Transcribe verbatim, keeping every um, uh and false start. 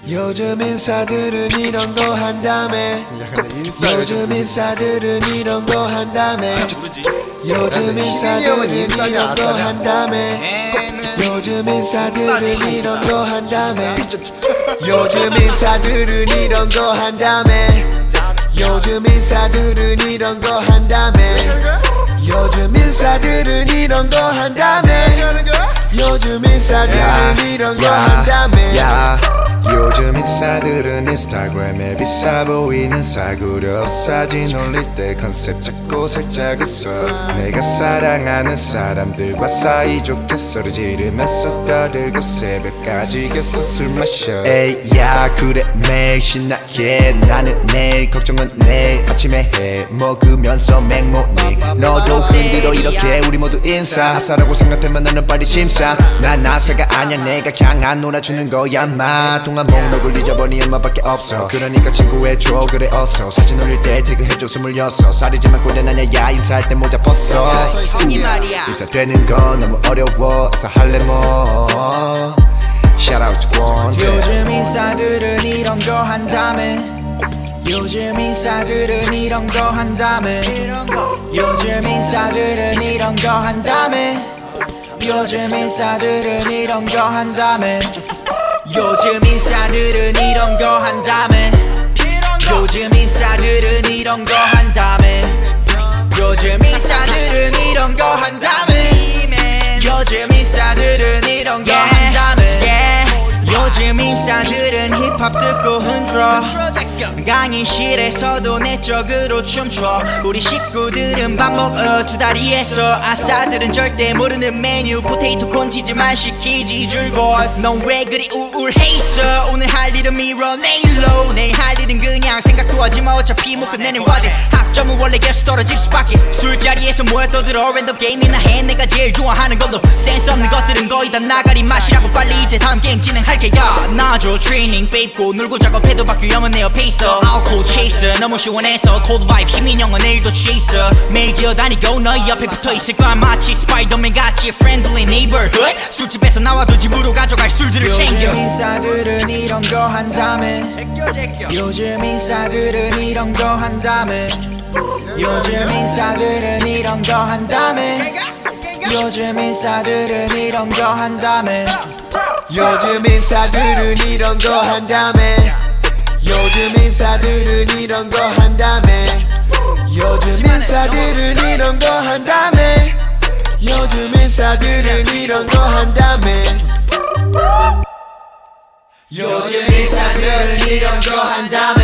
요즘 인싸들은 이런 거 한다며. 요즘 인싸들은 이런 거 한다며. 요즘 인싸들은 이런 거 한다며. 요즘 인싸들은 이런 거 한다며. 요즘 인싸들은 이런 거 한다며. 요즘 인싸들은 이런 거 한다며. 요즘 인싸들은 이런 거 한다며. 요즘 인싸들은 이런 거 한다며. 요즘 인싸들은 인스타그램에 비싸 보이는 싸구려 사진 올릴 때 컨셉 잡고 살짝 웃어. 내가 사랑하는 사람들과 사이좋게 소리 지르면서 떠들고 새벽까지 계속 술 마셔. 에이 야 그래 매일 신나게 나는 내일 걱정은 내일 아침에 해 먹으면서 맥모닝. 너도 흔들어 이렇게 우리 모두 인싸. 아싸라고 생각하면 나는 빨리 심사. 난 아싸가 아니야 내가 강한 놀아주는 거야 마. 동안 목록을 잊어버린 엄마밖에 없어. 그러니까 친구해줘 그래 어서. 사진 올릴 때 태그해줘 스물여섯 살이지만 고단하냐 야. 인사할 때 모자 벗어. 인사 되는 건 너무 어려워. 아싸 할래 뭐. Shout out to Kwon. 요즘 인싸들은 이런 거 한다며. 요즘 인싸들은 이런 거 한다며. 요즘 인싸들은 이런 거 한다며. 요즘 인싸들은 이런 거 한다며. 요즘 인싸들은 이런 거 한다며. 요즘 인싸들은 이런 거 한다며. 요즘 인싸들은 이런 거 한다며. 요즘 인싸들은 이런 거 한다며. 요즘 인싸들은 힙합 듣고 흔들어. 강의실에서도 내적으로 춤춰. 우리 식구들은 밥 먹어 두 다리에서. 아싸들은 절대 모르는 메뉴 포테이토 콘치즈만 시키지 줄곧. 넌 왜 그리 우울해 있어. 오늘 할 일은 밀어 내일로. 내일 할 일은 그냥 생각도 하지마. 어차피 못 끝내는 과제. 학점은 원래 계속 떨어질 수밖에. 술자리에서 모여 떠들어 랜덤 게임이나 해. 내가 제일 좋아하는 걸로. 센스 없는 것들은 거의 다 나가리 맛이라고. 빨리 이제 다음 게임 진행할게. 야 나줘 트레이닝 뺏고 놀고 작업해도 박규영은 내 옆에 있어. 알코올 체이서 너무 시원해서 콜드 바이브 희민 형은 내일도 체이서. 매일 기어다니고 너희 옆에 붙어있을 거야 마치 스파이더맨 같이 friendly neighborhood. 술집에서 나와도 집으로 가져갈 술들을 챙겨. 요즘 인싸들은 이런 거 한다며. 요즘 인싸들은 이런 거 한다며. 요즘 인싸들은 이런 거 한다며. 요즘 인싸들은 이런 거 한다며. 요즘 인싸들은 이런 거 한다며. 요즘 인싸들은 이런 거 한다며. 요즘 인싸들은 이런 거 한다며. 요즘 인싸들은 이런 거 한다며. 요즘 인싸들은 이런 거 한다며.